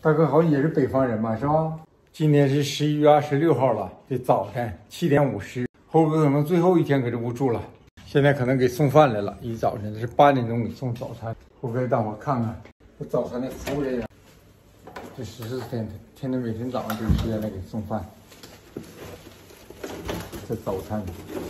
大哥好像也是北方人嘛，是吧？今天是11月26号了的早晨7点50，猴哥可能最后一天搁这屋住了，现在可能给送饭来了。一早晨是8点钟给送早餐，猴哥大伙看看这早餐的服务人员，这14天天天每天早上这个时间来给送饭。这早餐。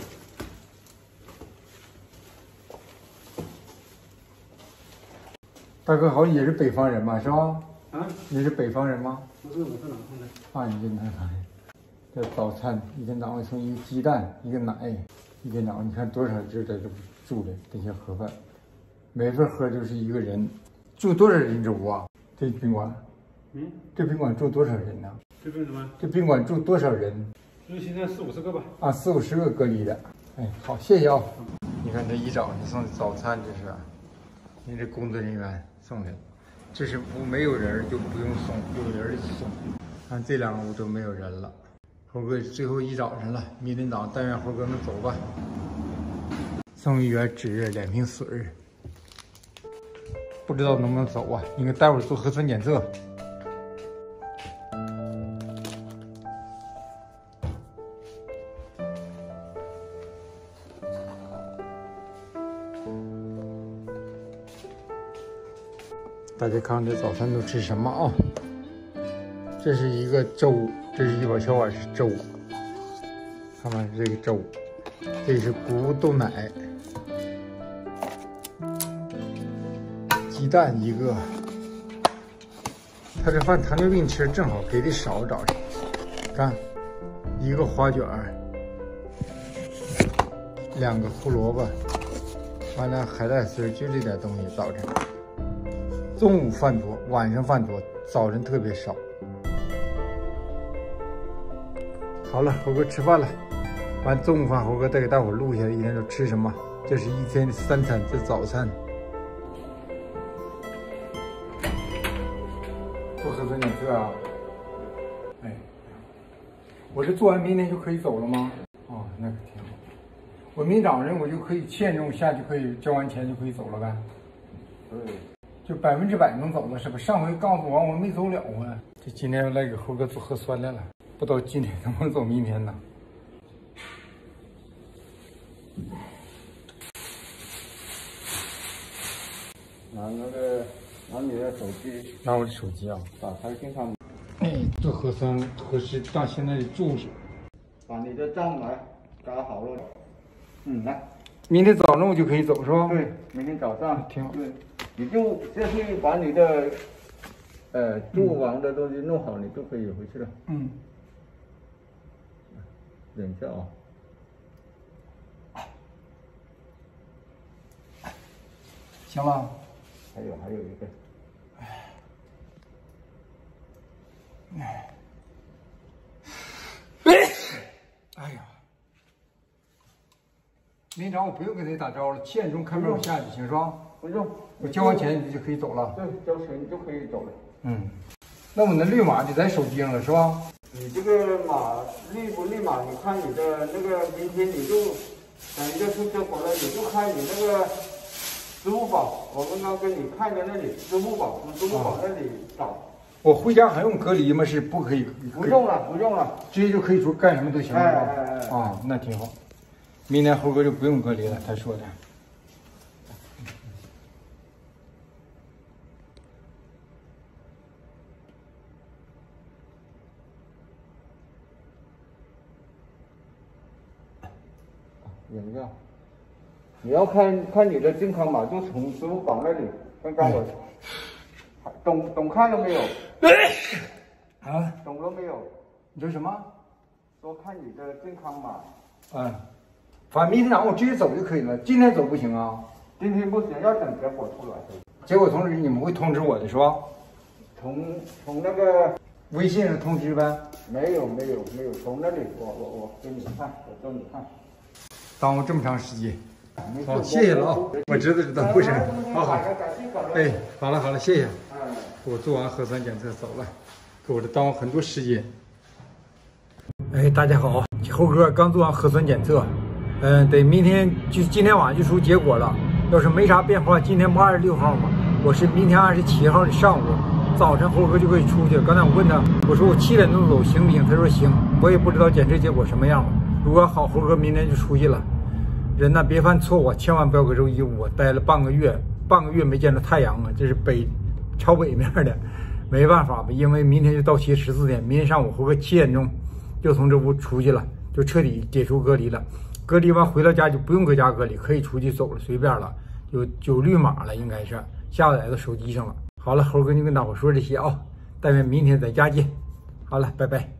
大哥好像也是北方人嘛，是吧？啊，你是北方人吗？ 不是，我是南方的。 啊，你是南方人。这早餐一天早上送一个鸡蛋，一个奶，一天早上你看多少人在这住的这些盒饭，每份盒就是一个人，住多少人这屋啊？这宾馆，这宾馆住多少人呢？ 这边什么？ 这宾馆住多少人？ 就现在40-50个吧。 啊，40-50个隔离的。哎，好，谢谢啊。你看这一早你送的早餐，这是，你这工作人员送的。这是屋没有人就不用送，有人就送。看这两个屋都没有人了。猴哥最后一早上了，明天早上但愿猴哥能走吧。送一元纸，2瓶水，不知道能不能走啊？应该待会儿做核酸检测。大家看看这早餐都吃什么啊？这是一个粥，这是一碗小碗是粥，看看这个粥，这是谷物豆奶，鸡蛋一个。他这饭糖尿病吃正好，给的少早上。看，一个花卷，2个胡萝卜，完了海带丝，就这点东西早晨。中午饭多，晚上饭多，早晨特别少。好了，猴哥吃饭了。完中午饭，猴哥再给大伙录一下一天都吃什么。这是一天的3餐，这早餐。做核酸检测啊？哎，我这做完明天就可以走了吗？哦，那可挺好。我明早上我就可以7点钟下就可以交完钱就可以走了呗？对。就100%能走了是吧？上回告诉我没走了啊。这今天来给猴哥做核酸来了，不知道今天能不能走明天呢？ 拿你的手机， 拿我的手机啊， 打开健康， 哎，做核酸核实到现在的住址， 把你的账来打好了。来， 明天早上我就可以走是吧？ 对，明天早上挺好。 对。你就去把你的住房的东西弄好，你就可以回去了。忍一下啊。 行了。 还有一个。 哎呀，明早我不用跟他打招呼了，7点钟开门我下去行是吧？ 不用， 我交完钱你就可以走了。 对，交钱你就可以走了。 那我那绿码就在手机上了是吧？ 你这个码绿不绿码，你看你的那个明天你就等一个出车祸了，你就看你那个支付宝，我刚刚跟你看的那里，支付宝从支付宝那里找。 我回家还用隔离吗？是不可以？ 不用了，不用了， 直接就可以说干什么都行是吧？啊，那挺好。明天猴哥就不用隔离了，他说的。 忍一下，你要看你的健康码，就从支付宝那里。刚刚我懂看了没有？ 啊， 懂了没有？ 你说什么？ 说看你的健康码。 反正明天早上我直接走就可以了，今天走不行啊？ 今天不行，要等结果出来。 结果通知你们会通知我的是吧？ 从那个微信上通知呗？ 没有，从那里我给你看，我给你看。 耽误这么长时间，好，谢谢了啊！我知道，不是，好，哎，好了，谢谢。我做完核酸检测走了，给我这耽误很多时间。哎，大家好，猴哥刚做完核酸检测，得明天就今天晚上就出结果了。要是没啥变化，今天不26号吗？我是明天27号的上午早晨猴哥就可以出去了。刚才我问他，我说我7点钟走行不行？他说行。我也不知道检测结果什么样吧。如果好，猴哥明天就出去了。人呢，别犯错误，千万不要搁这一屋待了半个月没见着太阳啊！这是朝北面的，没办法吧？因为明天就到期14天，明天上午猴哥7点钟就从这屋出去了，就彻底解除隔离了。隔离完回到家就不用搁家隔离，可以出去走了，随便了，有绿码了，应该是下载到手机上了。好了，猴哥就跟大伙说这些啊，但愿明天在家见。好了，拜拜。